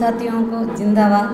साथियों को जिंदाबाद।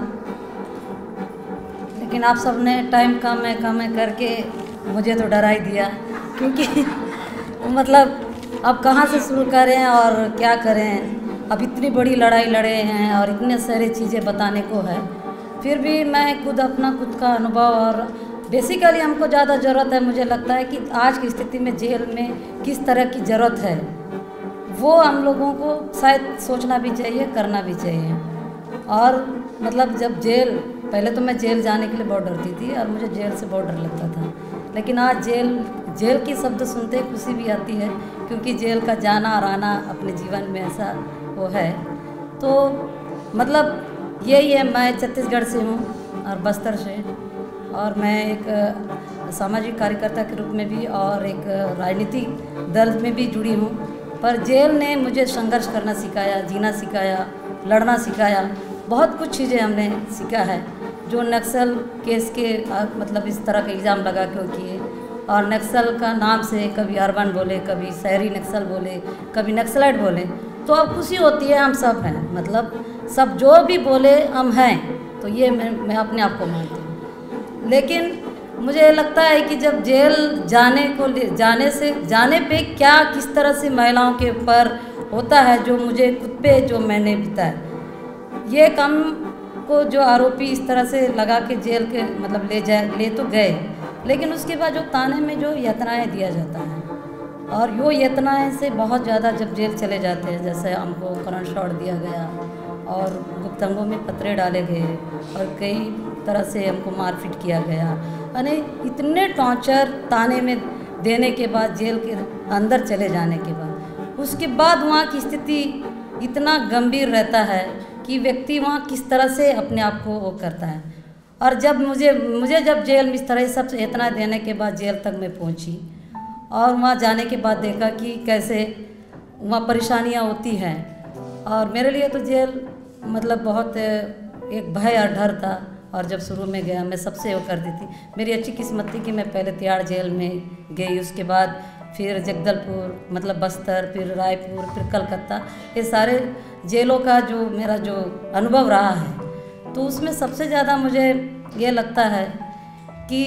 लेकिन आप सब ने टाइम कम है करके मुझे तो डरा ही दिया, क्योंकि मतलब अब कहाँ से शुरू करें और क्या करें। अब इतनी बड़ी लड़ाई लड़े हैं और इतने सारी चीज़ें बताने को है, फिर भी मैं खुद का अनुभव और बेसिकली हमको ज़्यादा ज़रूरत है, मुझे लगता है कि आज की स्थिति में जेल में किस तरह की ज़रूरत है वो हम लोगों को शायद सोचना भी चाहिए, करना भी चाहिए। और मतलब जब जेल, पहले तो मैं जेल जाने के लिए बहुत डरती थी और मुझे जेल से बहुत डर लगता था, लेकिन आज जेल की शब्द सुनते खुशी भी आती है, क्योंकि जेल का जाना और आना अपने जीवन में ऐसा वो है। तो मतलब यही है, मैं छत्तीसगढ़ से हूँ और बस्तर से, और मैं एक सामाजिक कार्यकर्ता के रूप में भी और एक राजनीतिक दल में भी जुड़ी हूँ। पर जेल ने मुझे संघर्ष करना सिखाया, जीना सिखाया, लड़ना सिखाया, बहुत कुछ चीज़ें हमने सीखा है। जो नक्सल केस के मतलब इस तरह का इल्ज़ाम लगा के किए, और नक्सल का नाम से कभी अर्बन बोले, कभी शहरी नक्सल बोले, कभी नक्सलाइट बोले, तो अब खुशी होती है हम सब हैं, मतलब सब जो भी बोले हम हैं, तो ये मैं अपने आप को मानती हूँ। लेकिन मुझे लगता है कि जब जेल जाने पे क्या किस तरह से महिलाओं के ऊपर होता है, जो मुझे खुद पे जो मैंने बिताया, ये काम को जो आरोपी इस तरह से लगा के जेल के मतलब ले तो गए, लेकिन उसके बाद जो ताने में जो यातनाएं दिया जाता है, और वो यातनाएं से बहुत ज़्यादा जब जेल चले जाते हैं, जैसे हमको करंट शॉट दिया गया और गुप्तांगों में पत्थरे डाले गए और कई तरह से हमको मारपीट किया गया, यानी इतने टॉर्चर ताने में देने के बाद, जेल के अंदर चले जाने के बाद, उसके बाद वहाँ की स्थिति इतना गंभीर रहता है कि व्यक्ति वहाँ किस तरह से अपने आप को वो करता है। और जब मुझे जब जेल में इस तरह सब इतना देने के बाद जेल तक मैं पहुँची, और वहाँ जाने के बाद देखा कि कैसे वहाँ परेशानियाँ होती हैं, और मेरे लिए तो जेल मतलब बहुत एक भय और डर था। और जब शुरू में गया मैं सबसे वो करती थी, मेरी अच्छी किस्मत थी कि मैं पहले तिहाड़ जेल में गई, उसके बाद फिर जगदलपुर मतलब बस्तर, फिर रायपुर, फिर कलकत्ता, ये सारे जेलों का जो मेरा जो अनुभव रहा है, तो उसमें सबसे ज़्यादा मुझे ये लगता है कि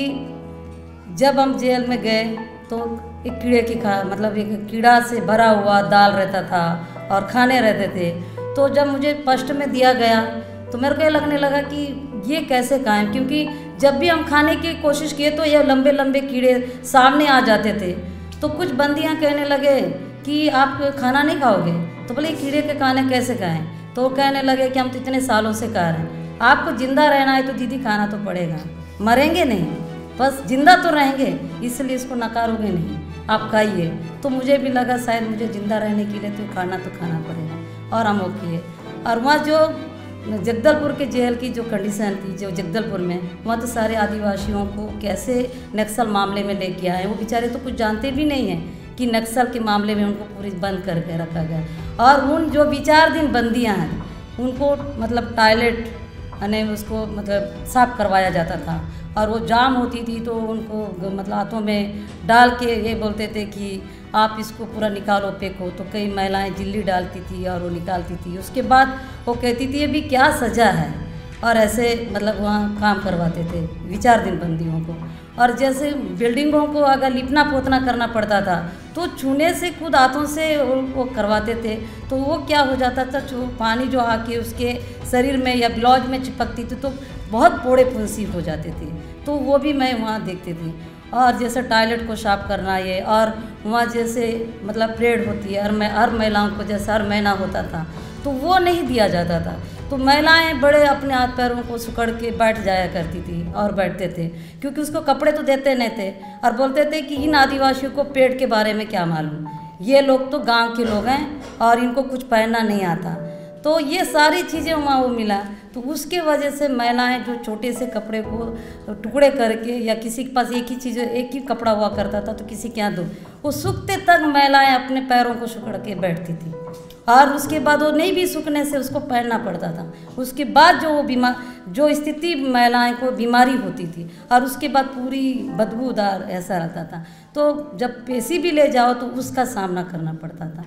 जब हम जेल में गए तो एक कीड़े की मतलब एक कीड़ा से भरा हुआ दाल रहता था और खाने रहते थे। तो जब मुझे फर्स्ट में दिया गया तो मेरे को ये लगने लगा कि ये कैसे खाएं, क्योंकि जब भी हम खाने की कोशिश किए तो ये लंबे लंबे कीड़े सामने आ जाते थे। तो कुछ बंदियां कहने लगे कि आप खाना नहीं खाओगे, तो बोले कीड़े के खाने कैसे खाएं, तो वो कहने लगे कि हम तो इतने सालों से खा रहे हैं, आपको ज़िंदा रहना है तो दीदी खाना तो पड़ेगा, मरेंगे नहीं, बस जिंदा तो रहेंगे, इसलिए इसको नकारोगे नहीं, आप खाइए। तो मुझे भी लगा शायद मुझे ज़िंदा रहने के लिए तो खाना पड़ेगा, और हम वो किए। और वहाँ जो जगदलपुर के जेल की जो कंडीशन थी, जो जगदलपुर में, वहाँ तो सारे आदिवासियों को कैसे नक्सल मामले में लेके आए, वो बेचारे तो कुछ जानते भी नहीं हैं कि नक्सल के मामले में उनको पूरी बंद करके रखा गया। और उन जो विचाराधीन बंदियाँ हैं उनको मतलब टॉयलेट यानी उसको मतलब साफ करवाया जाता था, और वो जाम होती थी तो उनको मतलब हाथों में डाल के ये बोलते थे कि आप इसको पूरा निकालो, फेंको। तो कई महिलाएं जिल्ली डालती थी और वो निकालती थी, उसके बाद वो कहती थी ये भी क्या सज़ा है, और ऐसे मतलब वहाँ काम करवाते थे विचाराधीन बंदियों को। और जैसे बिल्डिंगों को अगर लिपना पोतना करना पड़ता था तो चूने से खुद हाथों से वो करवाते थे, तो वो क्या हो जाता था, जो पानी जो आके उसके शरीर में या ब्लाउज में चिपकती थी तो बहुत फोड़े फुंसी हो जाते थे, तो वो भी मैं वहाँ देखती थी। और जैसे टॉयलेट को साफ करना ये, और वहाँ जैसे मतलब परेड होती है हर महिलाओं को जैसे हर महीना होता था, तो वो नहीं दिया जाता था। तो महिलाएं बड़े अपने हाथ पैरों को सुकड़ के बैठ जाया करती थी और बैठते थे, क्योंकि उसको कपड़े तो देते नहीं थे, और बोलते थे कि इन आदिवासियों को पेट के बारे में क्या मालूम, ये लोग तो गांव के लोग हैं और इनको कुछ पहनना नहीं आता। तो ये सारी चीज़ें वहाँ वो मिला, तो उसके वजह से महिलाएं जो छोटे से कपड़े को टुकड़े करके, या किसी के पास एक ही कपड़ा हुआ करता था तो किसी के यहाँ दो, वो सूखते तक महिलाएं अपने पैरों को सुकड़ के बैठती थी, और उसके बाद वो नहीं भी सूखने से उसको पहनना पड़ता था। उसके बाद जो वो जो स्थिति महिलाएं को बीमारी होती थी, और उसके बाद पूरी बदबूदार ऐसा रहता था, तो जब पेशी भी ले जाओ तो उसका सामना करना पड़ता था।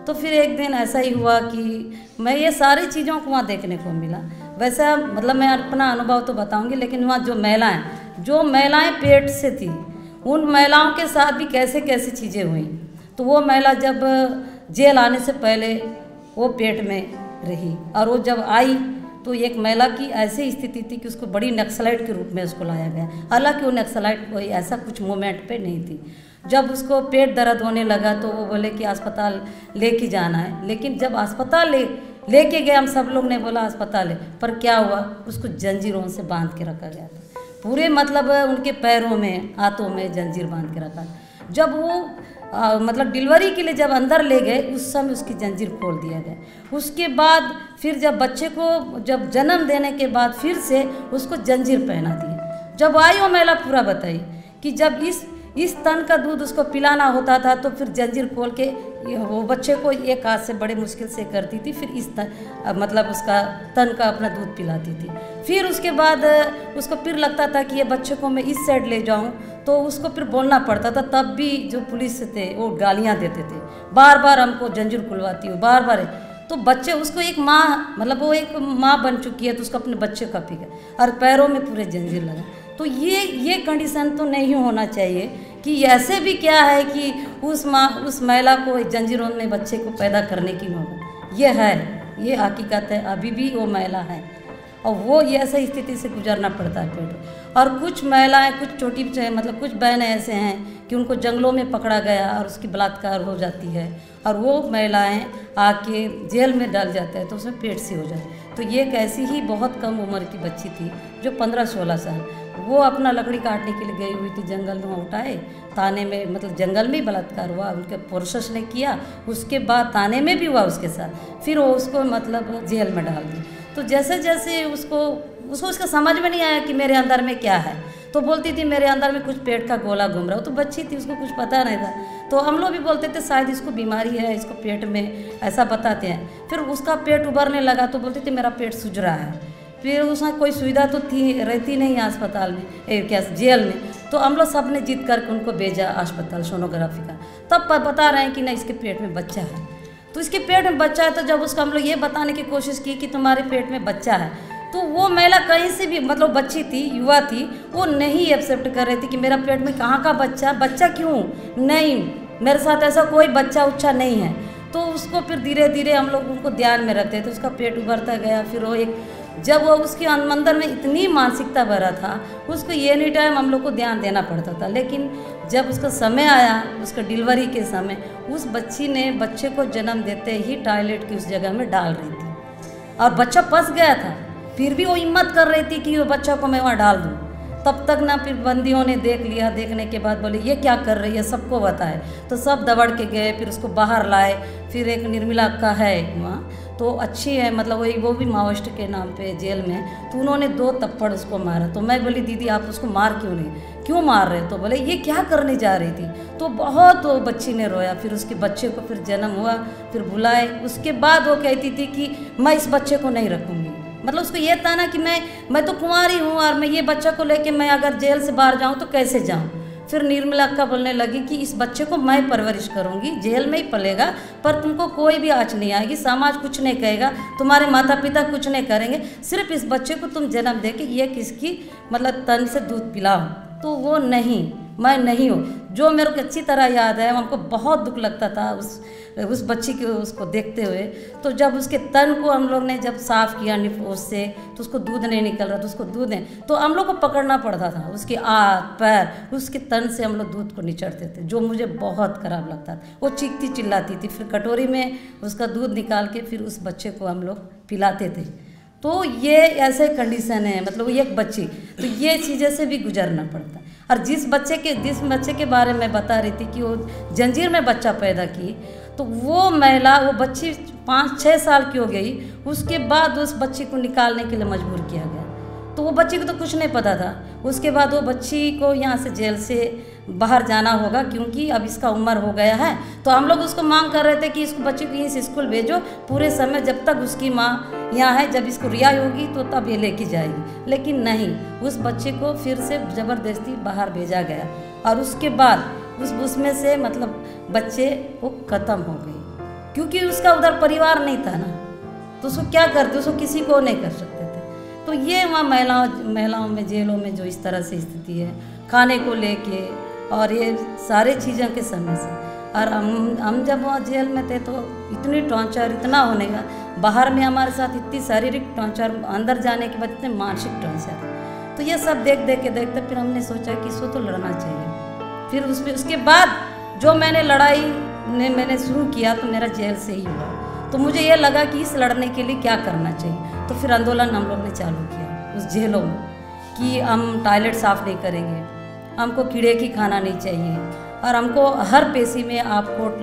तो फिर एक दिन ऐसा ही हुआ कि मैं ये सारी चीज़ों को वहाँ देखने को मिला। वैसा मतलब मैं अपना अनुभव तो बताऊंगी, लेकिन वहाँ जो महिलाएं पेट से थी, उन महिलाओं के साथ भी कैसे कैसे चीज़ें हुई। तो वो महिला जब जेल आने से पहले वो पेट में रही, और वो जब आई तो एक महिला की ऐसी स्थिति थी कि उसको बड़ी नक्सलाइट के रूप में उसको लाया गया। हालांकि वो नक्सलाइट कोई ऐसा कुछ मूवमेंट पे नहीं थी। जब उसको पेट दर्द होने लगा तो वो बोले कि अस्पताल लेके जाना है, लेकिन जब अस्पताल लेके गए, हम सब लोग ने बोला अस्पताल है, पर क्या हुआ, उसको जंजीरों से बांध के रखा गया था। पूरे मतलब उनके पैरों में हाथों में जंजीर बांध के रखा। जब वो मतलब डिलीवरी के लिए जब अंदर ले गए, उस समय उसकी जंजीर खोल दिया गया। उसके बाद फिर जब बच्चे को जब जन्म देने के बाद फिर से उसको जंजीर पहना दिया। जब आई वो महिला पूरा बताई कि जब इस तन का दूध उसको पिलाना होता था तो फिर जंजीर खोल के वो बच्चे को एक हाथ से बड़े मुश्किल से करती थी, फिर इस मतलब उसका तन का अपना दूध पिलाती थी। फिर उसके बाद उसको फिर लगता था कि ये बच्चे को मैं इस साइड ले जाऊं, तो उसको फिर बोलना पड़ता था। तब भी जो पुलिस थे वो गालियां देते थे, बार बार हमको जंजीर खुलवाती हो, बार बार। तो बच्चे उसको एक माँ, मतलब वो एक माँ बन चुकी है, तो उसको अपने बच्चे का फिक्र, और पैरों में पूरे जंजीर लगा। तो ये कंडीशन तो नहीं होना चाहिए कि ऐसे भी क्या है कि उस महिला को जंजीरों में बच्चे को पैदा करने की नौबत, ये हकीकत है। अभी भी वो महिला है और वो ये ऐसे स्थिति से गुजरना पड़ता है पेट। और कुछ महिलाएं, कुछ छोटी मतलब कुछ बहनें ऐसे हैं कि उनको जंगलों में पकड़ा गया और उसकी बलात्कार हो जाती है, और वो महिलाएं आके जेल में डाल जाते हैं, तो उसमें पेट से हो जाती है। तो ये एक ऐसी ही बहुत कम उम्र की बच्ची थी जो 15-16 साल, वो अपना लकड़ी काटने के लिए गई हुई थी, जंगल में उठाए, थाने में मतलब जंगल में ही बलात्कार हुआ, उनके पुरुष ने किया, उसके बाद थाने में भी हुआ उसके साथ, फिर वो उसको मतलब जेल में डाल दी। तो जैसे जैसे उसको उसका समझ में नहीं आया कि मेरे अंदर में क्या है, तो बोलती थी मेरे अंदर में कुछ पेट का गोला घूम रहा हो। तो बच्ची थी, उसको कुछ पता नहीं था, तो हम लोग भी बोलते थे शायद इसको बीमारी है, इसको पेट में ऐसा बताते हैं। फिर उसका पेट उभरने लगा तो बोलती थी मेरा पेट सूज रहा है। फिर उसमें कोई सुविधा तो रहती नहीं अस्पताल में, क्या जेल में, तो हम लोग सब ने जीत करके उनको भेजा अस्पताल सोनोग्राफी का। तब बता रहे हैं कि नहीं, इसके पेट में बच्चा है। तो इसके पेट में बच्चा है, तो जब उसको हम लोग ये बताने की कोशिश की कि तुम्हारे पेट में बच्चा है, तो वो महिला कहीं से भी, मतलब बच्ची थी, युवा थी, वो नहीं एक्सेप्ट कर रही थी कि मेरा पेट में कहाँ का बच्चा क्यों नहीं, मेरे साथ ऐसा कोई बच्चा उच्चा नहीं है। तो उसको फिर धीरे धीरे हम लोग उनको ध्यान में रखते थे, उसका पेट उभरता गया। फिर वो जब वो उसके अंदर में इतनी मानसिकता भरा था, उसको ये एनी टाइम हम लोग को ध्यान देना पड़ता था। लेकिन जब उसका समय आया, उसका डिलीवरी के समय, उस बच्ची ने बच्चे को जन्म देते ही टॉयलेट की उस जगह में डाल रही थी और बच्चा फंस गया था। फिर भी वो हिम्मत कर रही थी कि वो बच्चा को मैं वहाँ डाल दूँ। तब तक ना फिर बंदियों ने देख लिया, देखने के बाद बोले ये क्या कर रही है, सबको बताए। तो सब दौड़ के गए, फिर उसको बाहर लाए। फिर एक निर्मला का है वहाँ, तो अच्छी है, मतलब वो भी माओइस्ट के नाम पे जेल में, तो उन्होंने 2 थप्पड़ उसको मारा। तो मैं बोली दीदी आप उसको मार क्यों मार रहे? तो बोले ये क्या करने जा रही थी। तो बहुत वो बच्ची ने रोया। फिर उसके बच्चे को फिर जन्म हुआ, फिर बुलाए। उसके बाद वो कहती थी कि मैं इस बच्चे को नहीं रखूँगी। मतलब उसको ये था ना कि मैं तो कुंवारी हूँ और मैं ये बच्चा को लेके मैं अगर जेल से बाहर जाऊँ तो कैसे जाऊँ। फिर निर्मला अक्का बोलने लगी कि इस बच्चे को मैं परवरिश करूँगी, जेल में ही पलेगा, पर तुमको कोई भी आँच नहीं आएगी, समाज कुछ नहीं कहेगा, तुम्हारे माता पिता कुछ नहीं करेंगे, सिर्फ इस बच्चे को तुम जन्म दे के ये किसकी मतलब तन से दूध पिलाओ। तो वो नहीं, मैं नहीं हूँ। जो मेरे को अच्छी तरह याद है, हमको बहुत दुख लगता था उस बच्ची को उसको देखते हुए। तो जब उसके तन को हम लोग ने जब साफ़ किया निपोस से, तो उसको दूध नहीं निकल रहा, तो उसको दूध नहीं, तो हम लोग को पकड़ना पड़ता था उसके हाथ पैर, उसके तन से हम लोग दूध को निचड़ते थे, जो मुझे बहुत ख़राब लगता था। वो चीखती चिल्लाती थी, फिर कटोरी में उसका दूध निकाल के फिर उस बच्चे को हम लोग पिलाते थे। तो ये ऐसे कंडीशन है, मतलब एक बच्ची, तो ये चीज़ें से भी गुजरना पड़ता है। और जिस बच्चे के बारे में बता रही थी कि वो जंजीर में बच्चा पैदा की, तो वो महिला, वो बच्ची 5-6 साल की हो गई, उसके बाद उस बच्ची को निकालने के लिए मजबूर किया गया। तो वो बच्ची को तो कुछ नहीं पता था। उसके बाद वो बच्ची को यहाँ से जेल से बाहर जाना होगा, क्योंकि अब इसका उम्र हो गया है। तो हम लोग उसको मांग कर रहे थे कि इसको बच्ची को इस स्कूल भेजो पूरे समय, जब तक उसकी माँ यहाँ है, जब इसको रिहाई होगी तो तब ये लेके जाएगी। लेकिन नहीं, उस बच्चे को फिर से ज़बरदस्ती बाहर भेजा गया, और उसके बाद उसमें से मतलब बच्चे वो ख़त्म हो गई, क्योंकि उसका उधर परिवार नहीं था ना, तो उसको क्या करते, उसको किसी को नहीं कर सकते थे। तो ये वहाँ महिलाओं में जेलों में जो इस तरह से स्थिति है खाने को लेके और ये सारे चीज़ों के समय से। और हम जब वहाँ जेल में थे तो इतनी टॉर्चर, इतना होने का, बाहर में हमारे साथ इतनी शारीरिक टॉर्चर, अंदर जाने के बाद इतने मानसिक टॉर्चर। तो ये सब देखते फिर हमने सोचा कि इसको तो लड़ना चाहिए। फिर उसके बाद जो मैंने लड़ाई मैंने शुरू किया तो मेरा जेल से ही हुआ। तो मुझे ये लगा कि इस लड़ने के लिए क्या करना चाहिए, तो फिर आंदोलन हम लोग ने चालू किया उस जेलों में कि हम टॉयलेट साफ़ नहीं करेंगे, हमको कीड़े की खाना नहीं चाहिए, और हमको हर पेशी में आप कोर्ट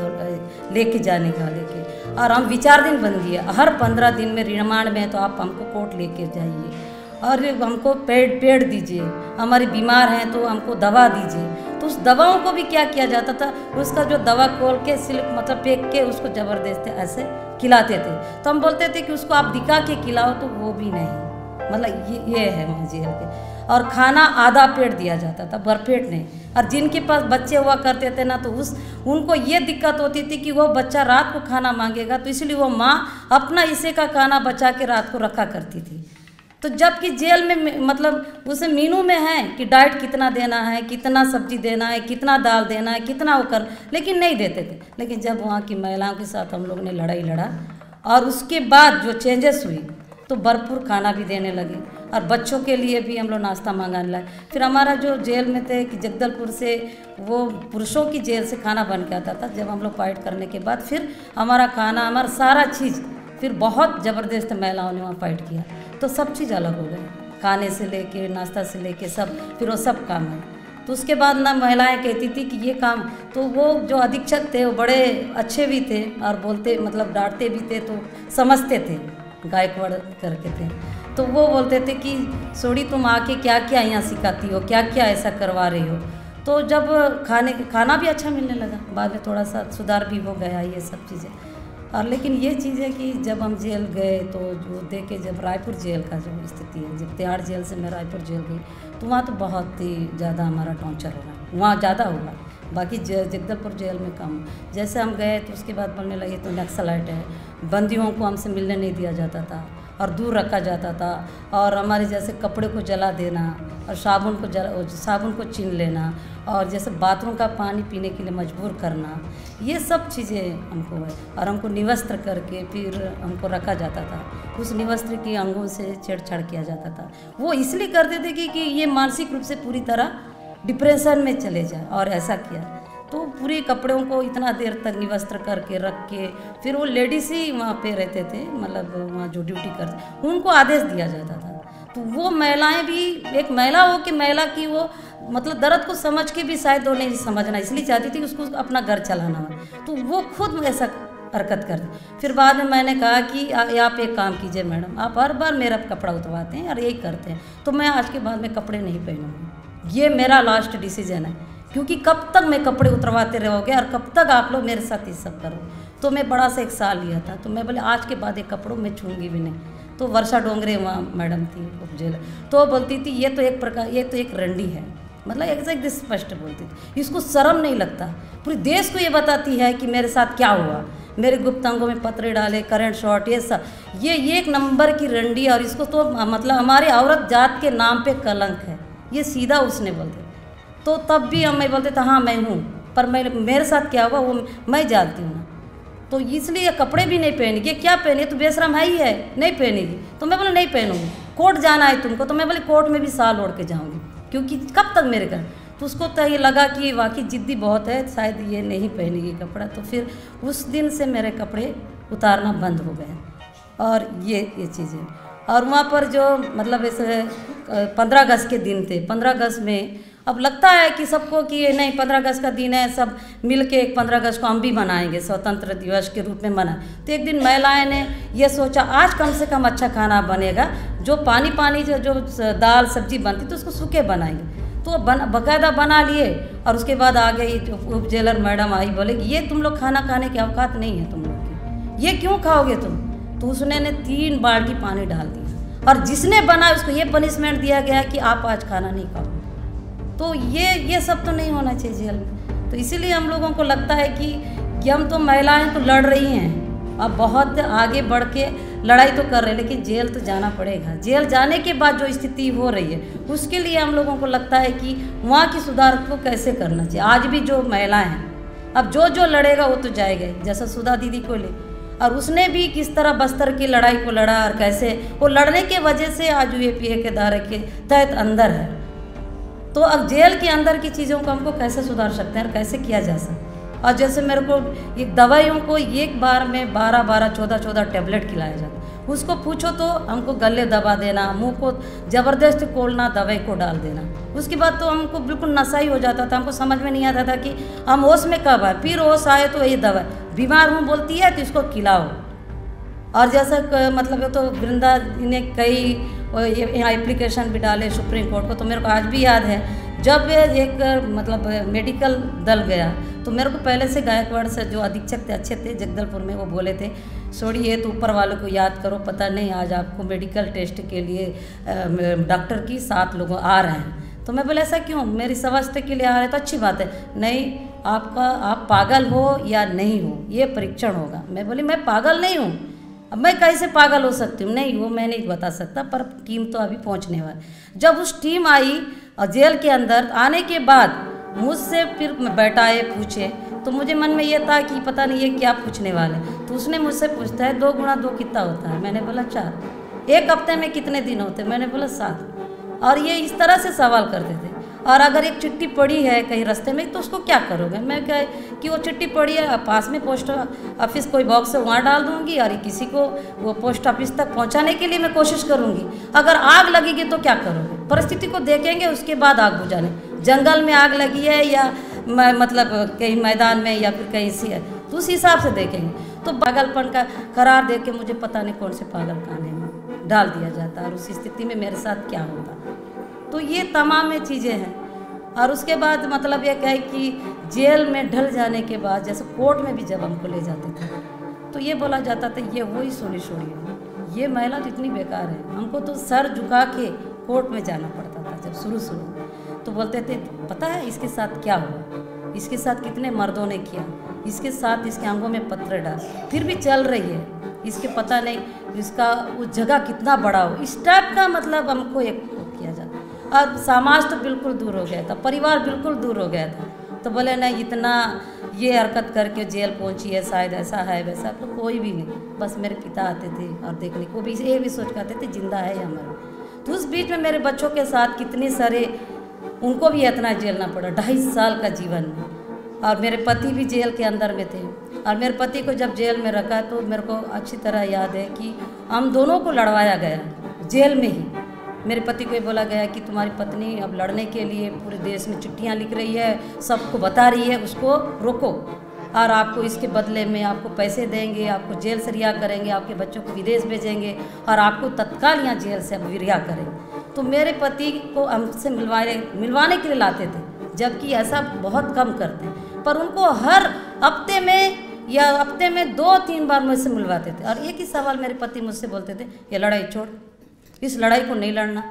लेके जाने का और हम विचार दिन बन गया, हर 15 दिन में रिमांड में तो आप हमको कोर्ट लेके जाइए और हमको पेड़ दीजिए, हमारे बीमार हैं तो हमको दवा दीजिए। तो उस दवाओं को भी क्या किया जाता था, उसका जो दवा खोल के सिल्क मतलब फेंक के उसको ज़बरदस्ती ऐसे खिलाते थे। तो हम बोलते थे कि उसको आप दिखा के खिलाओ, तो वो भी नहीं, मतलब ये है वहाँ जेल के। और खाना आधा पेट दिया जाता था, भरपेट नहीं। और जिनके पास बच्चे हुआ करते थे ना, तो उनको ये दिक्कत होती थी कि वो बच्चा रात को खाना मांगेगा, तो इसलिए वो माँ अपना हिस्से का खाना बचा के रात को रखा करती थी। तो जबकि जेल में मतलब उसे मीनू में है कि डाइट कितना देना है, कितना सब्जी देना है, कितना दाल देना है, कितना वो कर, लेकिन नहीं देते थे। लेकिन जब वहाँ की महिलाओं के साथ हम लोग ने लड़ाई लड़ा और उसके बाद जो चेंजेस हुई तो भरपूर खाना भी देने लगे और बच्चों के लिए भी हम लोग नाश्ता मंगाने लगे। फिर हमारा जो जेल में थे कि जगदलपुर से वो पुरुषों की जेल से खाना बन के आता था। जब हम लोग फाइट करने के बाद फिर हमारा खाना, हमारा सारा चीज़ फिर बहुत ज़बरदस्त महिलाओं ने वहाँ फाइट किया, तो सब चीज़ अलग हो गई, खाने से लेके नाश्ता से लेके सब, फिर वो सब काम है। तो उसके बाद ना महिलाएं कहती थी कि ये काम, तो वो जो अधीक्षक थे वो बड़े अच्छे भी थे और बोलते मतलब डांटते भी थे, तो समझते थे, गायकवाड़ करके थे। तो वो बोलते थे कि सोड़ी तुम आके क्या क्या यहाँ सिखाती हो, क्या क्या ऐसा करवा रही हो। तो जब खाना भी अच्छा मिलने लगा, बाद में थोड़ा सा सुधार भी हो गया ये सब चीज़ें। और लेकिन ये चीज़ है कि जब हम जेल गए तो जो देखे, जब रायपुर जेल का जो स्थिति है, जब तिहाड़ जेल से मैं रायपुर जेल गई तो वहाँ तो बहुत ही ज़्यादा हमारा टॉर्चर हो रहा, वहाँ ज़्यादा होगा, बाकी जगदलपुर जेल में कम। जैसे हम गए तो उसके बाद बोलने लगे तो नक्सलाइट है, बंदियों को हमसे मिलने नहीं दिया जाता था और दूर रखा जाता था, और हमारे जैसे कपड़े को जला देना और साबुन को छीन लेना, और जैसे बाथरूम का पानी पीने के लिए मजबूर करना, ये सब चीज़ें हमको है। और हमको निवस्त्र करके फिर हमको रखा जाता था, उस निवस्त्र की अंगों से छेड़छाड़ किया जाता था। वो इसलिए करते थे कि ये मानसिक रूप से पूरी तरह डिप्रेशन में चले जाए, और ऐसा किया तो पूरे कपड़ों को इतना देर तक निवस्त्र करके रख के, फिर वो लेडीज़ ही वहाँ पे रहते थे, मतलब वहाँ जो ड्यूटी करते उनको आदेश दिया जाता था। तो वो महिलाएं भी, एक महिला हो कि महिला की वो मतलब दर्द को समझ के भी शायद वो नहीं समझना, इसलिए चाहती थी कि उसको अपना घर चलाना हो, तो वो खुद ऐसा हरकत करती। फिर बाद में मैंने कहा कि आप एक काम कीजिए मैडम, आप हर बार मेरा कपड़ा उतरवाते हैं और यही करते हैं, तो मैं आज के बाद में कपड़े नहीं पहनूँगी, ये मेरा लास्ट डिसीजन है, क्योंकि कब तक मैं कपड़े उतरवाते रहोगे और कब तक आप लोग मेरे साथ ये सब करो। तो मैं बड़ा सा एक साल लिया था, तो मैं बोले आज के बाद ये कपड़ों में छूँगी भी नहीं। तो वर्षा डोंगरे वहाँ मैडम थी उपजेल, तो बोलती थी ये तो एक प्रकार, ये तो एक रंडी है, मतलब एकदम स्पष्ट बोलती थी, इसको शर्म नहीं लगता, पूरे देश को ये बताती है कि मेरे साथ क्या हुआ, मेरे गुप्त अंगों में पत्रे डाले, करंट शॉट, ये सब, ये एक नंबर की रंडी, और इसको तो मतलब हमारे औरत जात के नाम पे कलंक है, ये सीधा उसने बोलते। तो तब भी हम मैं बोलते थे हाँ मैं हूँ, पर मेरे साथ क्या हुआ वो मैं जानती हूँ, तो इसलिए कपड़े भी नहीं पहनेगी। क्या पहने, तो बेशरम है ही है, नहीं पहनेगी। तो मैं बोले नहीं पहनूंगी, कोर्ट जाना है तुमको, तो मैं बोले कोर्ट में भी साल ओढ़ के जाऊंगी, क्योंकि कब तक मेरे घर। तो उसको तो ये लगा कि वाकई जिद्दी बहुत है, शायद ये नहीं पहनेगी कपड़ा। तो फिर उस दिन से मेरे कपड़े उतारना बंद हो गए। और ये चीज़ें, और वहाँ पर जो मतलब ऐसे 15 अगस्त के दिन थे, 15 अगस्त में अब लगता है कि सबको कि ये नहीं 15 अगस्त का दिन है, सब मिल के एक 15 अगस्त को हम भी मनाएंगे स्वतंत्र दिवस के रूप में मना। तो एक दिन महिलाएं ने ये सोचा आज कम से कम अच्छा खाना बनेगा, जो पानी जो दाल सब्जी बनती तो उसको सूखे बनाएंगे। तो बाकायदा बना लिए, और उसके बाद आ गई उप जेलर मैडम आई, बोले कि ये तुम लोग खाना खाने की औकात नहीं है तुम लोग की, ये क्यों खाओगे तुम। तो उसने 3 बाल्टी पानी डाल दिया, और जिसने बनाया उसको ये पनिशमेंट दिया गया कि आप आज खाना नहीं खाओ। तो ये सब तो नहीं होना चाहिए जेल में। तो इसीलिए हम लोगों को लगता है कि कि हम तो महिलाएं तो लड़ रही हैं, अब बहुत आगे बढ़ के लड़ाई तो कर रहे हैं, लेकिन जेल तो जाना पड़ेगा। जेल जाने के बाद जो स्थिति हो रही है उसके लिए हम लोगों को लगता है कि वहाँ की सुधार को कैसे करना चाहिए। आज भी जो महिलाएं हैं, अब जो लड़ेगा वो तो जाएगा, जैसा सुधा दीदी को ले, और उसने भी किस तरह बस्तर की लड़ाई को लड़ा और कैसे वो लड़ने के वजह से आज UAPA के दायरे के तहत अंदर है। तो अब जेल के अंदर की चीज़ों को हमको कैसे सुधार सकते हैं और कैसे किया जा सकता है। और जैसे मेरे को ये दवाइयों को एक बार में 12-12, 14-14 टैबलेट खिलाया जाता है, उसको पूछो तो हमको गले दबा देना, मुंह को ज़बरदस्ती खोलना, दवाई को डाल देना। उसके बाद तो हमको बिल्कुल नशा ही हो जाता था, हमको समझ में नहीं आता था कि हम होश में कब आए, फिर होश आए तो ये दवा बीमार हूँ बोलती है तो इसको खिलाओ। और जैसा मतलब तो वृंदा ने कई एप्लीकेशन भी डाले सुप्रीम कोर्ट को, तो मेरे को आज भी याद है जब एक मतलब मेडिकल दल गया तो मेरे को पहले से गायकवाड़ से जो अधीक्षक थे अच्छे थे जगदलपुर में, वो बोले थे सोड़ी ये तो ऊपर वालों को याद करो, पता नहीं आज आपको मेडिकल टेस्ट के लिए डॉक्टर की 7 लोग आ रहे हैं। तो मैं बोले ऐसा क्यों, मेरी स्वास्थ्य के लिए आ रहे तो अच्छी बात है। नहीं, आप पागल हो या नहीं हो ये परीक्षण होगा। मैं बोली मैं पागल नहीं हूँ, अब मैं कैसे पागल हो सकती हूँ, नहीं वो मैं नहीं बता सकता, पर टीम तो अभी पहुँचने वाली। जब उस टीम आई और जेल के अंदर आने के बाद मुझसे फिर बैठाए पूछे, तो मुझे मन में ये था कि पता नहीं ये क्या पूछने वाले। तो उसने मुझसे पूछता है 2 गुणा 2 कितना होता है, मैंने बोला 4। 1 हफ्ते में कितने दिन होते, मैंने बोला 7। और ये इस तरह से सवाल करते थे। और अगर एक चिट्ठी पड़ी है कहीं रास्ते में तो उसको क्या करोगे, मैं क्या कि वो चिट्ठी पड़ी है पास में पोस्ट ऑफिस कोई बॉक्स है वहाँ डाल दूँगी, और किसी को वो पोस्ट ऑफिस तक पहुँचाने के लिए मैं कोशिश करूँगी। अगर आग लगेगी तो क्या करोगे, परिस्थिति को देखेंगे उसके बाद आग बुझाने। जंगल में आग लगी है या मतलब कहीं मैदान में या फिर कहीं सी है तो उस हिसाब से देखेंगे। तो पागलपन का करार दे के मुझे पता नहीं कौन से पागल खाने में डाल दिया जाता और उस स्थिति में मेरे साथ क्या होता। तो ये तमाम चीज़ें हैं। और उसके बाद मतलब ये है कि जेल में ढल जाने के बाद जैसे कोर्ट में भी जब हमको ले जाते थे तो ये बोला जाता था ये वही सोनी सोरी है, ये महिला तो इतनी बेकार है। हमको तो सर झुका के कोर्ट में जाना पड़ता था जब शुरू तो बोलते थे पता है इसके साथ क्या हुआ, इसके साथ कितने मर्दों ने किया, इसके साथ इसके अंगों में पत्थर डाल फिर भी चल रही है, इसके पता नहीं इसका उस जगह कितना बड़ा हो। इस टाइप का मतलब हमको एक किया जाता। और समाज तो बिल्कुल दूर हो गया था, परिवार बिल्कुल दूर हो गया था। तो बोले नहीं इतना ये हरकत करके जेल पहुंची है, शायद ऐसा है वैसा, तो कोई भी नहीं। बस मेरे पिता आते थे और देखने को भी ये भी सोच के आते थे जिंदा है या मर। तो उस बीच में मेरे बच्चों के साथ कितने सारे उनको भी इतना झेलना पड़ा 2.5 साल का जीवन में। और मेरे पति भी जेल के अंदर में थे। और मेरे पति को जब जेल में रखा तो मेरे को अच्छी तरह याद है कि हम दोनों को लड़वाया गया जेल में ही। मेरे पति को ये बोला गया कि तुम्हारी पत्नी अब लड़ने के लिए पूरे देश में चिट्ठियाँ लिख रही है, सबको बता रही है, उसको रोको और आपको इसके बदले में आपको पैसे देंगे, आपको जेल से रिहा करेंगे, आपके बच्चों को विदेश भेजेंगे और आपको तत्काल यहाँ जेल से अब रिहा करेंगे। तो मेरे पति को हमसे मिलवाने के लिए लाते थे, जबकि ऐसा बहुत कम करते हैं, पर उनको हर हफ्ते में या हफ्ते में 2-3 बार मुझसे मिलवाते थे। और एक ही सवाल मेरे पति मुझसे बोलते थे, ये लड़ाई छोड़, इस लड़ाई को नहीं लड़ना,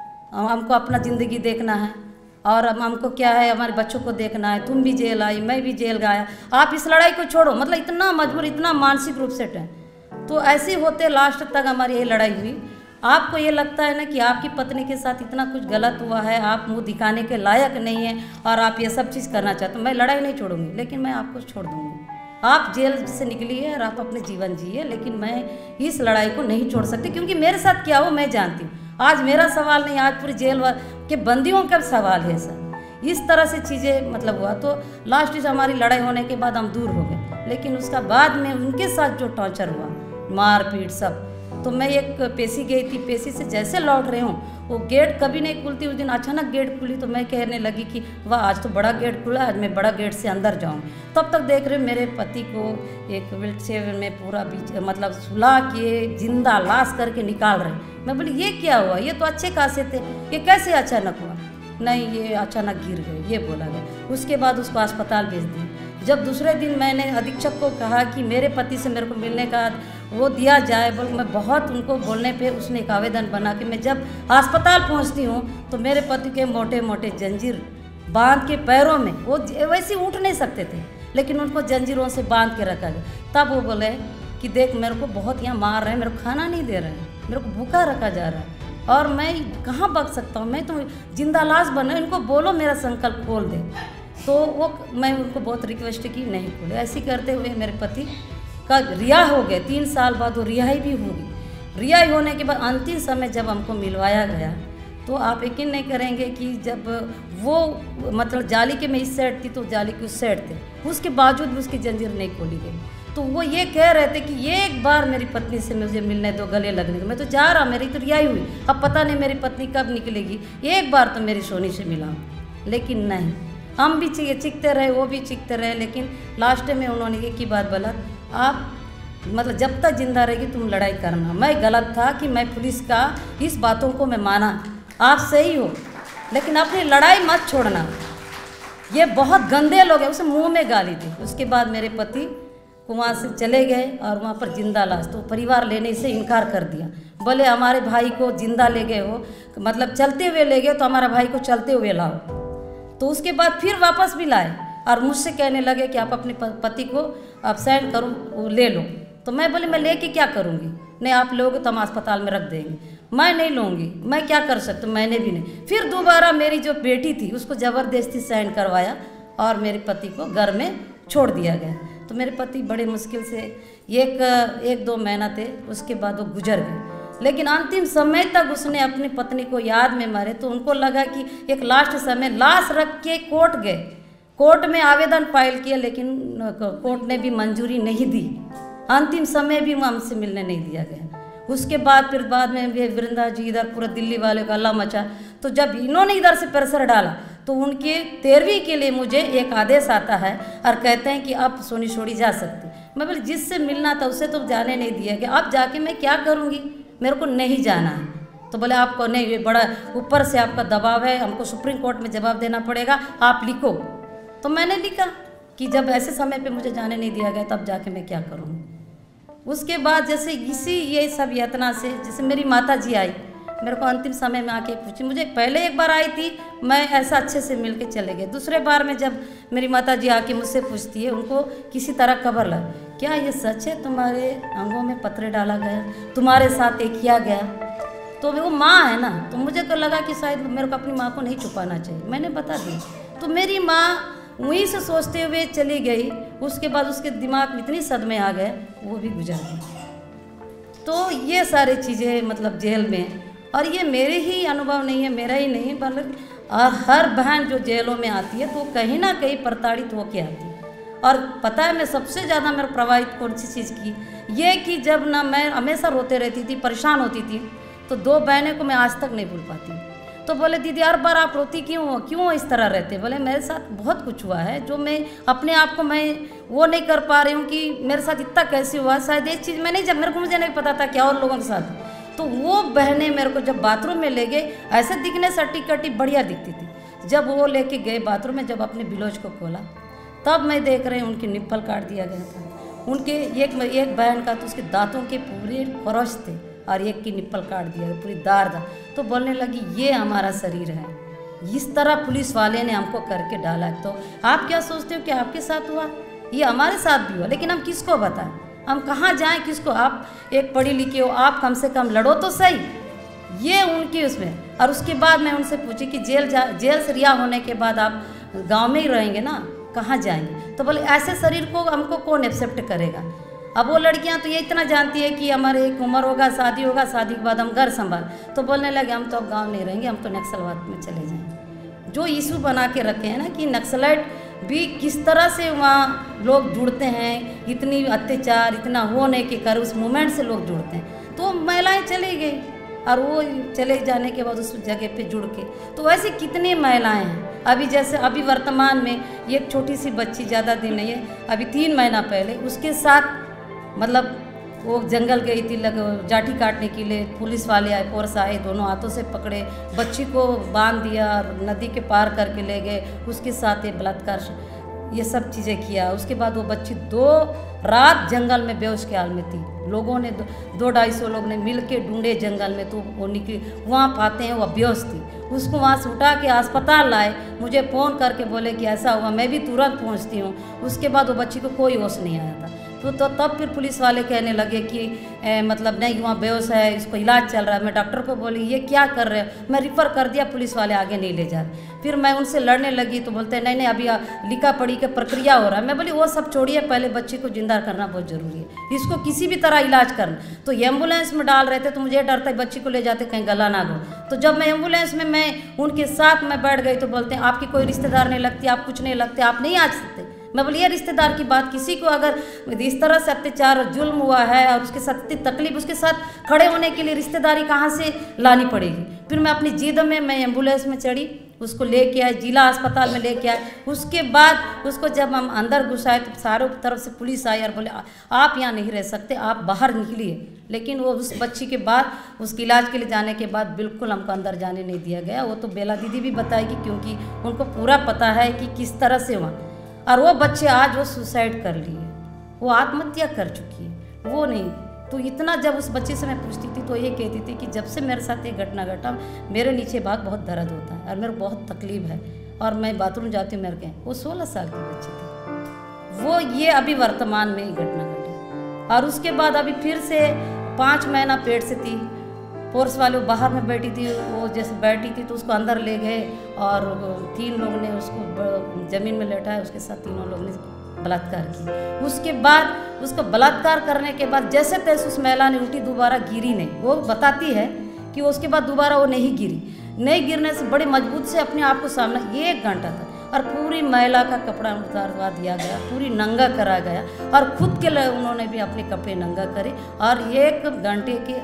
हमको अपना ज़िंदगी देखना है और हमको क्या है हमारे बच्चों को देखना है। तुम भी जेल आई, मैं भी जेल गया, आप इस लड़ाई को छोड़ो। मतलब इतना मजबूर, इतना मानसिक रूप से है। तो ऐसे होते लास्ट तक हमारी यही लड़ाई हुई। आपको ये लगता है ना कि आपकी पत्नी के साथ इतना कुछ गलत हुआ है, आप मुंह दिखाने के लायक नहीं हैं और आप ये सब चीज़ करना चाहते हो। मैं लड़ाई नहीं छोड़ूंगी, लेकिन मैं आपको छोड़ दूंगी। आप जेल से निकलिए और आप अपने जीवन जिए, लेकिन मैं इस लड़ाई को नहीं छोड़ सकती, क्योंकि मेरे साथ क्या हो मैं जानती हूँ। आज मेरा सवाल नहीं, आज पूरी जेल के बंदियों का सवाल है सर। इस तरह से चीज़ें मतलब हुआ। तो लास्ट से हमारी लड़ाई होने के बाद हम दूर हो गए, लेकिन उसका बाद में उनके साथ जो टॉर्चर हुआ, मारपीट सब। तो मैं एक पेशी गई थी, पेशी से जैसे लौट रहे हूँ वो गेट कभी नहीं खुलती, उस दिन अचानक गेट खुली तो मैं कहने लगी कि वाह आज तो बड़ा गेट खुला, आज मैं बड़ा गेट से अंदर जाऊँ। तब तक देख रहे मेरे पति को एक व्हीलचेयर में पूरा बीच मतलब सुला के जिंदा लाश करके निकाल रहे। मैं बोली ये क्या हुआ, ये तो अच्छे खासे थे, ये कैसे अचानक हुआ? नहीं ये अचानक गिर गए, ये बोला गया। उसके बाद उसको अस्पताल भेज दिया। जब दूसरे दिन मैंने अधीक्षक को कहा कि मेरे पति से मेरे को मिलने का वो दिया जाए, बोल मैं बहुत उनको बोलने पे उसने एक आवेदन बना के मैं जब अस्पताल पहुंचती हूँ तो मेरे पति के मोटे मोटे जंजीर बांध के पैरों में, वो वैसे उठ नहीं सकते थे, लेकिन उनको जंजीरों से बांध के रखा गया। तब वो बोले कि देख मेरे को बहुत यहाँ मार रहे हैं, मेरे को खाना नहीं दे रहे हैं, मेरे को भूखा रखा जा रहा है और मैं कहाँ बच सकता हूँ, मैं तो जिंदा लाश बना, इनको बोलो मेरा संकल्प खोल दे। तो वो मैं उनको बहुत रिक्वेस्ट की, नहीं खोले। ऐसे करते हुए मेरे पति का रिहा हो गए। 3 साल बाद वो रिहाई भी होगी। रिहाई होने के बाद अंतिम समय जब हमको मिलवाया गया तो आप यकीन नहीं करेंगे कि जब वो मतलब जाली के में इस साइड थी तो जाली के उस साइड थे, उसके बावजूद भी उसकी जंजीर नहीं खोली गई। तो वो ये कह रहे थे कि ये एक बार मेरी पत्नी से मुझे मिलने दो, गले लगने दो। मैं तो जा रहा, मेरी तो रिहाई हुई, अब पता नहीं मेरी पत्नी कब निकलेगी, एक बार तो मेरी सोनी से मिला। लेकिन नहीं, हम भी चीखते रहे, वो भी चीखते रहे, लेकिन लास्ट में उन्होंने एक ही बात बोला, आप मतलब जब तक जिंदा रहेगी तुम लड़ाई करना। मैं गलत था कि मैं पुलिस का इस बातों को मैं माना, आप सही हो, लेकिन अपनी लड़ाई मत छोड़ना। ये बहुत गंदे लोग हैं, उसे मुंह में गाली दी। उसके बाद मेरे पति वहाँ से चले गए और वहाँ पर जिंदा लाश, तो परिवार लेने से इनकार कर दिया। बोले हमारे भाई को जिंदा ले गए हो, मतलब चलते हुए ले गए तो हमारा भाई को चलते हुए लाओ। तो उसके बाद फिर वापस भी लाए और मुझसे कहने लगे कि आप अपने पति को आप साइन करो, ले लो। तो मैं बोली मैं लेके क्या करूँगी, नहीं आप लोगे तो हम अस्पताल में रख देंगे, मैं नहीं लूँगी, मैं क्या कर सकती हूँ, मैंने भी नहीं। फिर दोबारा मेरी जो बेटी थी उसको ज़बरदस्ती साइन करवाया और मेरे पति को घर में छोड़ दिया गया। तो मेरे पति बड़े मुश्किल से एक 2 महीना थे, उसके बाद वो गुजर गए। लेकिन अंतिम समय तक उसने अपनी पत्नी को याद में मारे। तो उनको लगा कि एक लास्ट समय लाश रख के कोर्ट गए, कोर्ट में आवेदन फाइल किया, लेकिन कोर्ट ने भी मंजूरी नहीं दी। अंतिम समय भी हमसे मिलने नहीं दिया गया। उसके बाद फिर बाद में वृंदा जी इधर पूरा दिल्ली वाले का अल्लाह मचा। तो जब इन्होंने इधर से प्रेशर डाला तो उनके 13वीं के लिए मुझे एक आदेश आता है और कहते हैं कि आप सोनी सोरी जा सकते। मैं बोली जिससे मिलना था उससे तो जाने नहीं दिया गया, अब जाके मैं क्या करूँगी, मेरे को नहीं जाना है। तो बोले आपको नहीं, ये बड़ा ऊपर से आपका दबाव है, हमको सुप्रीम कोर्ट में जवाब देना पड़ेगा, आप लिखो। तो मैंने लिखा कि जब ऐसे समय पे मुझे जाने नहीं दिया गया तब जाके मैं क्या करूँगी। उसके बाद जैसे इसी ये सब यातना से जैसे मेरी माता जी आई, मेरे को अंतिम समय में आके पूछी, मुझे पहले एक बार आई थी, मैं ऐसा अच्छे से मिल के चले गए। दूसरे बार में जब मेरी माता जी आके मुझसे पूछती है, उनको किसी तरह खबर लग, क्या ये सच है तुम्हारे अंगों में पत्थर डाला गया, तुम्हारे साथ ये किया गया? तो वो माँ है ना, तो मुझे तो लगा कि शायद मेरे को अपनी माँ को नहीं छुपाना चाहिए, मैंने बता दी। तो मेरी माँ वहीं से सोचते हुए चली गई। उसके बाद उसके दिमाग में इतनी सदमे आ गए, वो भी गुजर गई। तो ये सारी चीज़ें मतलब जेल में, और ये मेरे ही अनुभव नहीं है, मेरा ही नहीं, बल्कि हर बहन जो जेलों में आती है तो कहीं ना कहीं प्रताड़ित होके आती है। और पता है मैं सबसे ज़्यादा मेरा प्रभावित कौन सी चीज़ की, ये कि जब ना मैं हमेशा रोते रहती थी, परेशान होती थी, तो 2 बहनें को मैं आज तक नहीं भूल पाती। तो बोले दीदी हर बार आप रोती क्यों हो, क्यों इस तरह रहते? बोले मेरे साथ बहुत कुछ हुआ है जो मैं अपने आप को मैं वो नहीं कर पा रही हूँ कि मेरे साथ इतना कैसे हुआ। शायद एक चीज़ मैं नहीं, जब मेरे को मुझे नहीं पता था क्या और लोगों के साथ। तो वो बहनें मेरे को जब बाथरूम में ले गए, ऐसे दिखने सटी कटी बढ़िया दिखती थी। जब वो लेके गए बाथरूम में, जब अपने बिलोज को खोला तब मैं देख रही हूँ उनकी निप्पल काट दिया गया था। उनके एक बहन का तो उसके दांतों के पूरे खरोच थे और एक की निप्पल काट दिया, पूरी दार था। तो बोलने लगी ये हमारा शरीर है, इस तरह पुलिस वाले ने हमको करके डाला। तो आप क्या सोचते हो कि आपके साथ हुआ? ये हमारे साथ भी हुआ, लेकिन हम किसको बताएं, हम कहाँ जाएं, किसको? आप एक पढ़ी लिखी हो, आप कम से कम लड़ो तो सही। ये उनकी उसमें। और उसके बाद मैं उनसे पूछी कि जेल से रिहा होने के बाद आप गाँव में ही रहेंगे ना, कहाँ जाएंगे? तो बोले ऐसे शरीर को हमको कौन एक्सेप्ट करेगा। अब वो लड़कियां तो ये इतना जानती है कि हमारे एक उम्र होगा, शादी होगा, शादी के बाद हम घर संभाल। तो बोलने लगे हम तो अब गांव नहीं रहेंगे, हम तो नक्सलवाद में चले जाएंगे। जो इशू बना के रखे हैं ना कि नक्सलाइट भी किस तरह से वहाँ लोग जुड़ते हैं, इतनी अत्याचार इतना होने के कर उस मूवमेंट से लोग जुड़ते हैं। तो महिलाएं चली गई और वो चले जाने के बाद उस जगह पे जुड़ के, तो वैसे कितनी महिलाएं हैं। अभी जैसे अभी वर्तमान में ये छोटी सी बच्ची, ज़्यादा दिन नहीं है, अभी 3 महीना पहले उसके साथ मतलब वो जंगल गई थी जाठी काटने के लिए, पुलिस वाले आए, फोर्स आए, दोनों हाथों से पकड़े, बच्ची को बांध दिया, नदी के पार करके ले गए, उसके साथ ये बलात्कार ये सब चीज़ें किया। उसके बाद वो बच्ची 2 रात जंगल में बेहोश के हाल में थी। लोगों ने 200-250 लोग ने मिल के ढूंढे जंगल में, तो वो निकली, वहाँ पाते हैं वो बेहोश थी। उसको वहाँ से उठा के अस्पताल लाए, मुझे फ़ोन करके बोले कि ऐसा हुआ, मैं भी तुरंत पहुँचती हूँ। उसके बाद वो बच्ची को कोई होश नहीं आया था। तो तब फिर पुलिस वाले कहने लगे कि मतलब नहीं, वहाँ बेहोश है, इसको इलाज चल रहा है। मैं डॉक्टर को बोली ये क्या कर रहे हो, मैं रिफ़र कर दिया, पुलिस वाले आगे नहीं ले जा रहे। फिर मैं उनसे लड़ने लगी तो बोलते नहीं नहीं, अभी लिखा पढ़ी का प्रक्रिया हो रहा है। मैं बोली वो सब छोड़िए, पहले बच्ची को जिंदा करना बहुत ज़रूरी है, इसको किसी भी तरह इलाज करना। तो एम्बुलेंस में डाल रहे थे तो मुझे डर था बच्ची को ले जाते कहीं गला ना हो। तो जब मैं एम्बुलेंस में मैं उनके साथ में बैठ गई तो बोलते हैं आपकी कोई रिश्तेदार नहीं लगती, आप कुछ नहीं लगते, आप नहीं आ सकते। मैं बोली ये रिश्तेदार की बात, किसी को अगर इस तरह से अत्याचार और जुल्म हुआ है और उसके साथ इतनी तकलीफ, उसके साथ खड़े होने के लिए रिश्तेदारी कहाँ से लानी पड़ेगी। फिर मैं अपनी जिद में मैं एम्बुलेंस में चढ़ी, उसको लेके आए, जिला अस्पताल में लेके आए। उसके बाद उसको जब हम अंदर घुसाए तो चारों तरफ से पुलिस आई और बोले आप यहाँ नहीं रह सकते, आप बाहर निकलिए। लेकिन वो उस बच्ची के बाद उसके इलाज के लिए जाने के बाद बिल्कुल हमको अंदर जाने नहीं दिया गया। वो तो बेला दीदी भी बताएगी, क्योंकि उनको पूरा पता है कि किस तरह से हुआ। और वो बच्चे आज वो सुसाइड कर लिए, वो आत्महत्या कर चुकी है, वो नहीं। तो इतना जब उस बच्चे से मैं पूछती थी तो ये कहती थी कि जब से मेरे साथ ये घटना घटा मेरे नीचे भाग बहुत दर्द होता है और मेरे को बहुत तकलीफ है और मैं बाथरूम जाती हूँ मेरे के। वो 16 साल की बच्ची थी वो। ये अभी वर्तमान में ही घटना घटी। और उसके बाद अभी फिर से 5 महीना पेट से थी, फोर्स वाले बाहर में बैठी थी, वो जैसे बैठी थी तो उसको अंदर ले गए और 3 लोग ने उसको ज़मीन में लेटाया, उसके साथ 3 लोग ने बलात्कार की। उसके बाद उसको बलात्कार करने के बाद जैसे तैसे उस महिला ने उल्टी, दोबारा गिरी नहीं। वो बताती है कि उसके बाद दोबारा वो नहीं गिरी, नहीं गिरने से बड़े मजबूत से अपने आप को सामना 1 घंटा तक, और पूरी महिला का कपड़ा उतारवा दिया गया, पूरी नंगा करा गया और खुद के लिए उन्होंने भी अपने कपड़े नंगा करे और 1 घंटे के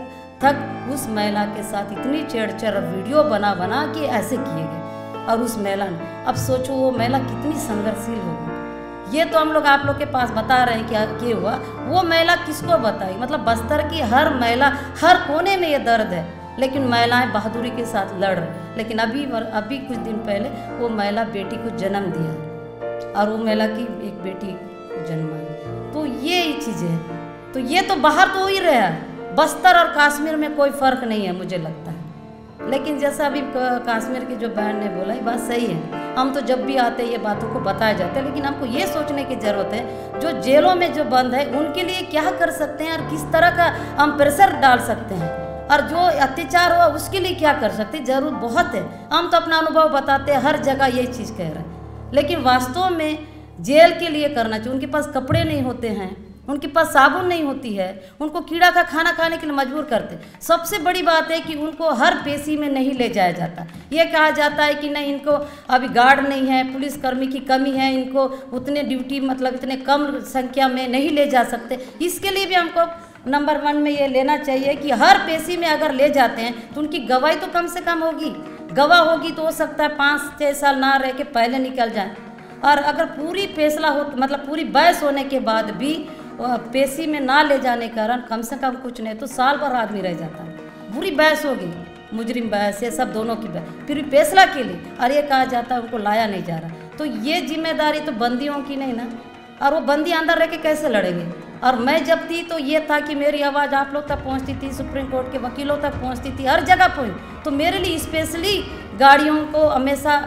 तक उस महिला के साथ इतनी छेड़छाड़ वीडियो बना बना के ऐसे किए गए। और उस महिला ने, अब सोचो वो महिला कितनी संघर्षशील होगी। ये तो हम लोग आप लोग के पास बता रहे हैं क्या हुआ, वो महिला किसको बताई। मतलब बस्तर की हर महिला, हर कोने में ये दर्द है, लेकिन महिलाएं बहादुरी के साथ लड़ रही। लेकिन अभी कुछ दिन पहले वो महिला बेटी को जन्म दिया और वो महिला की एक बेटी को जन्म आई। तो ये ही चीज़ें हैं। तो ये तो बाहर तो हो ही रहा है, बस्तर और कश्मीर में कोई फ़र्क नहीं है मुझे लगता है। लेकिन जैसा अभी कश्मीर की जो बहन ने बोला ये बात सही है, हम तो जब भी आते हैं ये बातों को बताया जाता है, लेकिन हमको ये सोचने की ज़रूरत है जो जेलों में जो बंद है उनके लिए क्या कर सकते हैं और किस तरह का हम प्रेशर डाल सकते हैं, और जो अत्याचार हुआ उसके लिए क्या कर सकते हैं। ज़रूर बहुत है, हम तो अपना अनुभव बताते हैं, हर जगह यही चीज़ कह रहे हैं, लेकिन वास्तव में जेल के लिए करना चाहिए। उनके पास कपड़े नहीं होते हैं, उनके पास साबुन नहीं होती है, उनको कीड़ा का खाना खाने के लिए मजबूर करते। सबसे बड़ी बात है कि उनको हर पेशी में नहीं ले जाया जाता। ये कहा जाता है कि नहीं इनको अभी गार्ड नहीं है, पुलिसकर्मी की कमी है, इनको उतने ड्यूटी मतलब इतने कम संख्या में नहीं ले जा सकते। इसके लिए भी हमको नंबर 1 में ये लेना चाहिए कि हर पेशी में अगर ले जाते हैं तो उनकी गवाही तो कम से कम होगी। गवाह होगी तो हो सकता है 5-6 साल ना रह के पहले निकल जाए, और अगर पूरी फैसला हो मतलब पूरी बहस होने के बाद भी पेशी में ना ले जाने के कारण कम से कम कुछ नहीं तो साल भर आदमी रह जाता है। बुरी बहस होगी, मुजरिम बहस, ये सब दोनों की बहस, फिर भी फैसला के लिए और ये कहा जाता है उनको लाया नहीं जा रहा। तो ये जिम्मेदारी तो बंदियों की नहीं ना, और वो बंदी अंदर रह के कैसे लड़ेंगे। और मैं जब थी तो ये था कि मेरी आवाज़ आप लोग तक पहुंचती थी, सुप्रीम कोर्ट के वकीलों तक पहुंचती थी, हर जगह पहुंच। तो मेरे लिए स्पेशली गाड़ियों को हमेशा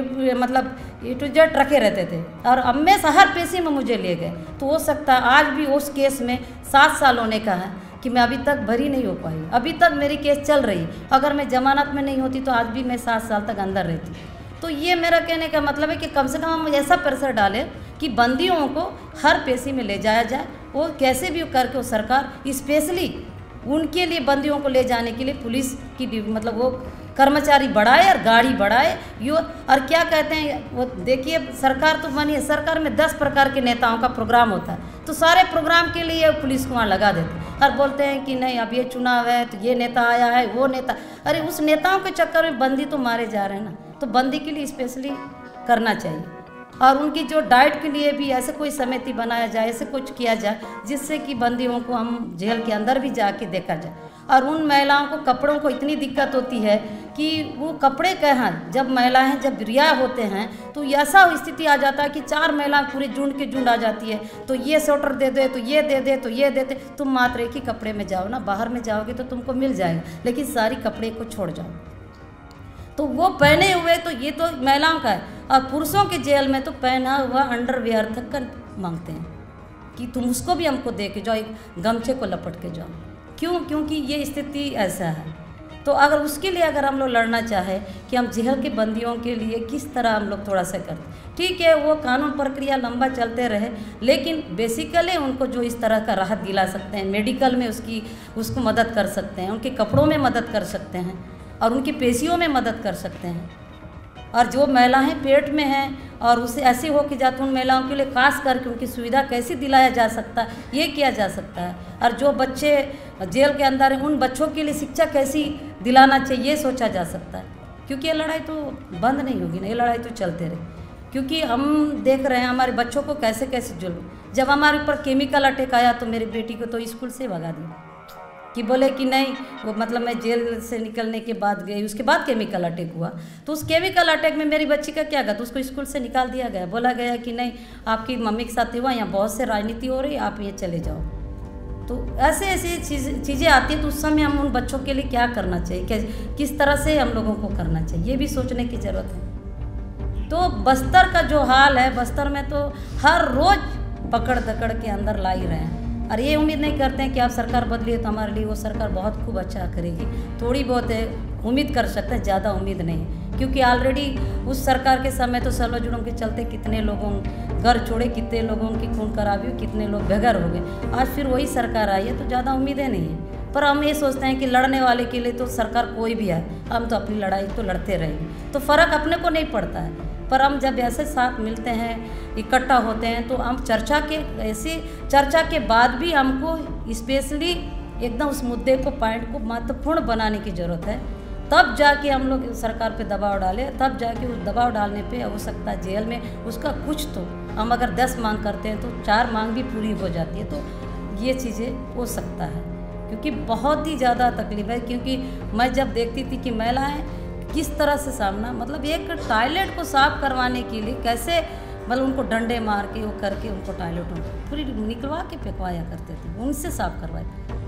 मतलब A to Z रखे रहते थे और हमेशा हर पेशी में मुझे ले गए। तो हो सकता है आज भी उस केस में 7 साल होने का है कि मैं अभी तक भरी नहीं हो पाई, अभी तक मेरी केस चल रही। अगर मैं जमानत में नहीं होती तो आज भी मैं 7 साल तक अंदर रहती। तो ये मेरा कहने का मतलब है कि कम से कम हम ऐसा प्रेशर डालें कि बंदियों को हर पेशी में ले जाया जाए। वो कैसे भी करके वो सरकार स्पेशली उनके लिए बंदियों को ले जाने के लिए पुलिस की मतलब वो कर्मचारी बढ़ाए और गाड़ी बढ़ाए। यो और क्या कहते हैं वो देखिए, सरकार तो बनी है, सरकार में 10 प्रकार के नेताओं का प्रोग्राम होता है, तो सारे प्रोग्राम के लिए पुलिस को वहाँ लगा देते और बोलते हैं कि नहीं अब ये चुनाव है तो ये नेता आया है वो नेता। अरे उस नेताओं के चक्कर में बंदी तो मारे जा रहे हैं ना। तो बंदी के लिए स्पेशली करना चाहिए और उनकी जो डाइट के लिए भी ऐसे कोई समिति बनाया जाए, ऐसे कुछ किया जाए जिससे कि बंदियों को हम जेल के अंदर भी जाके देखा जाए। और उन महिलाओं को कपड़ों को इतनी दिक्कत होती है कि वो कपड़े कहाँ, जब महिलाएं जब रिहा होते हैं तो ऐसा स्थिति आ जाता है कि 4 महिलाएं पूरे झुंड के झुंड आ जाती है। तो ये स्वेटर दे दे, तो ये दे दे, तो ये दे दे। तुम मात्र एक ही कपड़े में जाओ ना, बाहर में जाओगे तो तुमको मिल जाएगा, लेकिन सारी कपड़े को छोड़ जाओ। तो वो पहने हुए तो ये तो महिलाओं का है, और पुरुषों के जेल में तो पहना हुआ अंडरवियर तक का मांगते हैं कि तुम उसको भी हमको दे के जाओ, एक गमछे को लपट के जाओ। क्यों? क्योंकि ये स्थिति ऐसा है। तो अगर उसके लिए अगर हम लोग लड़ना चाहें कि हम जेल के बंदियों के लिए किस तरह हम लोग थोड़ा सा करते, ठीक है वो कानून प्रक्रिया लंबा चलते रहे, लेकिन बेसिकली उनको जो इस तरह का राहत दिला सकते हैं, मेडिकल में उसको मदद कर सकते हैं, उनके कपड़ों में मदद कर सकते हैं और उनकी पेशियों में मदद कर सकते हैं। और जो महिलाएं पेट में हैं और उसे ऐसे हो के जाते, उन महिलाओं के लिए खास करके उनकी सुविधा कैसे दिलाया जा सकता है, ये किया जा सकता है। और जो बच्चे जेल के अंदर हैं, उन बच्चों के लिए शिक्षा कैसी दिलाना चाहिए, ये सोचा जा सकता है। क्योंकि ये लड़ाई तो बंद नहीं होगी ना, ये लड़ाई तो चलते रहे। क्योंकि हम देख रहे हैं हमारे बच्चों को कैसे कैसे जुल्म। जब हमारे ऊपर केमिकल अटैक आया तो मेरी बेटी को तो स्कूल से भगा दिया कि बोले कि नहीं, वो मतलब मैं जेल से निकलने के बाद गई, उसके बाद केमिकल अटैक हुआ। तो उस केमिकल अटैक में मेरी बच्ची का क्या गया, तो उसको स्कूल से निकाल दिया गया। बोला गया कि नहीं, आपकी मम्मी के साथ हुआ, यहाँ बहुत से राजनीति हो रही, आप ये चले जाओ। तो ऐसे ऐसी चीज़ें आती हैं। तो उस समय हम उन बच्चों के लिए क्या करना चाहिए, किस तरह से हम लोगों को करना चाहिए, ये भी सोचने की ज़रूरत है। तो बस्तर का जो हाल है, बस्तर में तो हर रोज़ पकड़ दकड़ के अंदर ला ही रहे हैं। और ये उम्मीद नहीं करते हैं कि आप सरकार बदलिए तो हमारे लिए वो सरकार बहुत खूब अच्छा करेगी। थोड़ी बहुत है उम्मीद कर सकते हैं, ज़्यादा उम्मीद नहीं है। क्योंकि ऑलरेडी उस सरकार के समय तो सर्व जुर्म के चलते कितने लोगों घर छोड़े, कितने लोगों की खून खराबी, कितने लोग बेघर हो गए। आज फिर वही सरकार आई है तो ज़्यादा उम्मीदें नहीं है। पर हम ये सोचते हैं कि लड़ने वाले के लिए तो सरकार कोई भी है, हम तो अपनी लड़ाई तो लड़ते रहेंगे। तो फ़र्क अपने को नहीं पड़ता है। पर हम जब ऐसे साथ मिलते हैं, इकट्ठा होते हैं, तो हम ऐसी चर्चा के बाद भी हमको स्पेशली एकदम उस मुद्दे को, पॉइंट को महत्वपूर्ण बनाने की ज़रूरत है। तब जाके हम लोग सरकार पे दबाव डालें, तब जाके उस दबाव डालने पे हो सकता है जेल में उसका कुछ, तो हम अगर 10 मांग करते हैं तो 4 मांग भी पूरी हो जाती है। तो ये चीज़ें हो सकता है, क्योंकि बहुत ही ज़्यादा तकलीफ है। क्योंकि मैं जब देखती थी कि महिलाएँ किस तरह से सामना, मतलब एक टॉयलेट को साफ़ करवाने के लिए कैसे, मतलब उनको डंडे मार के वो करके उनको टॉयलेट पूरी निकलवा के फेंकवाया करते थे, उनसे साफ़ करवाए।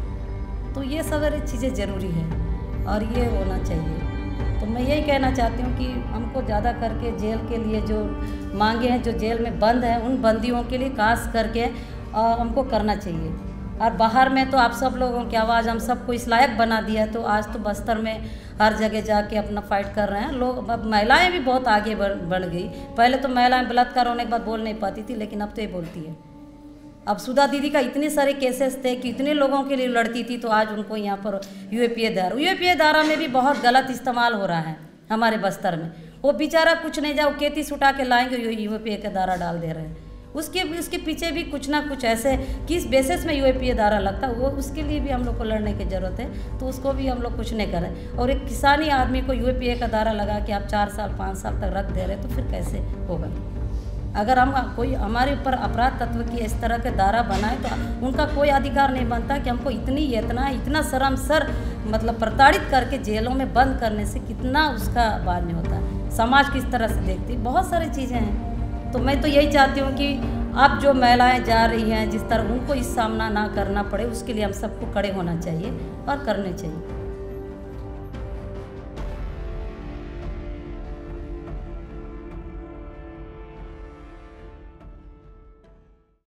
तो ये सब चीज़ें ज़रूरी है और ये होना चाहिए। तो मैं यही कहना चाहती हूँ कि हमको ज़्यादा करके जेल के लिए जो मांगे हैं, जो जेल में बंद हैं, उन बंदियों के लिए खास करके हमको करना चाहिए। और बाहर में तो आप सब लोगों की आवाज़ हम सबको इस लायक बना दिया। तो आज तो बस्तर में हर जगह जाके अपना फाइट कर रहे हैं लोग। अब महिलाएं भी बहुत आगे बढ़ गई। पहले तो महिलाएं बलात्कार होने के बाद बोल नहीं पाती थी, लेकिन अब तो ये बोलती है। अब सुधा दीदी का इतने सारे केसेस थे कि इतने लोगों के लिए लड़ती थी, तो आज उनको यहाँ पर यूएपीए धारा में भी बहुत गलत इस्तेमाल हो रहा है हमारे बस्तर में। वो बेचारा कुछ नहीं, जाओ केतीस उठा के लाएंगे, यूएपीए का धारा डाल दे रहे हैं। उसके पीछे भी कुछ ना कुछ ऐसे किस बेसिस में यूएपीए धारा लगता है, वो उसके लिए भी हम लोग को लड़ने की ज़रूरत है। तो उसको भी हम लोग कुछ नहीं कर रहे। और एक किसानी आदमी को यूएपीए का धारा लगा के आप 4 साल 5 साल तक रख दे रहे, तो फिर कैसे होगा। अगर हम कोई हमारे ऊपर अपराध तत्व की इस तरह के धारा बनाए, तो उनका कोई अधिकार नहीं बनता कि हमको इतना शर्मसर मतलब प्रताड़ित करके जेलों में बंद करने से कितना उसका बाद में होता है, समाज किस तरह से देखती, बहुत सारी चीज़ें हैं। तो मैं तो यही चाहती हूँ कि अब जो महिलाएं जा रही हैं, जिस तरह उनको इस सामना ना करना पड़े, उसके लिए हम सबको खड़े होना चाहिए और करने चाहिए।